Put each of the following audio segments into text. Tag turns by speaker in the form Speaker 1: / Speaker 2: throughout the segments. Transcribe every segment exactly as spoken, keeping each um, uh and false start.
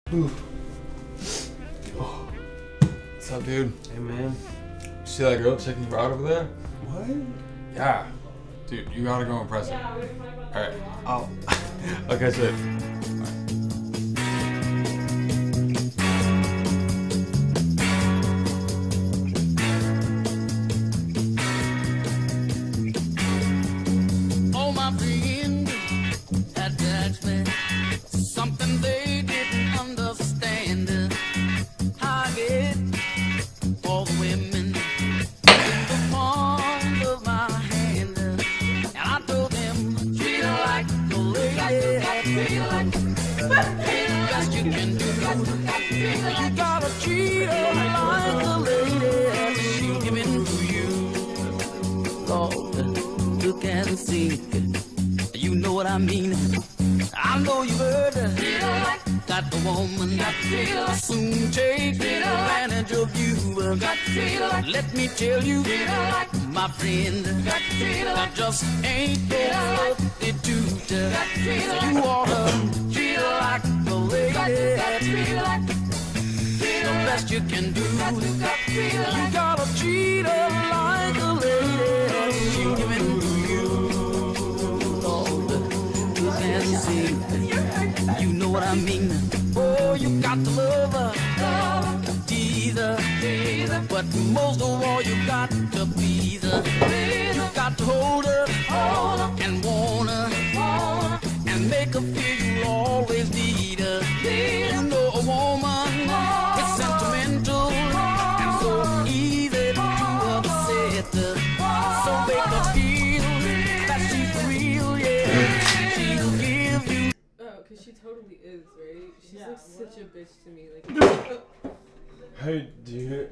Speaker 1: Ooh. Oh. What's up, dude?
Speaker 2: Hey, man.
Speaker 1: You see that girl checking you out over there?
Speaker 2: What?
Speaker 1: Yeah. Dude, you gotta go impress her. Alright. I'll... I'll catch you later.
Speaker 3: Something they didn't understand. I get all the women in the palm of my hand, and I told them treat her like a lady. Treat her like the best you can do. You gotta treat her like a lady. She'll give in to you. Lord, look and see. You know what I mean. I know you heard that the woman will soon take advantage of you. Let me tell you, my friend, that just ain't no substitute. You ought to treat her like a lady. The best you can do. You gotta treat her like a lady. She'll give in to you. See, you know what I mean. Oh, you got to love her, tease her, but most of all you got to please her. You got to hold her and want her and make her feel you always need her. You know a woman is sentimental and so easy to upset her. So make her feel that she's real, yeah.
Speaker 4: Cause she totally is, right? She's yeah, like what? Such a bitch to me. Like, oh.
Speaker 2: Hey, dude.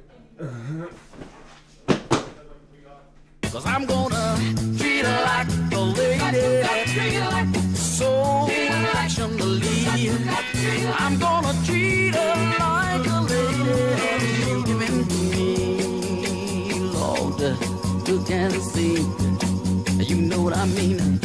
Speaker 3: Cause I'm gonna treat her like a lady. So affectionately. I'm gonna treat her like a lady. She'll give in to me, Lord. You can see. You know what I mean.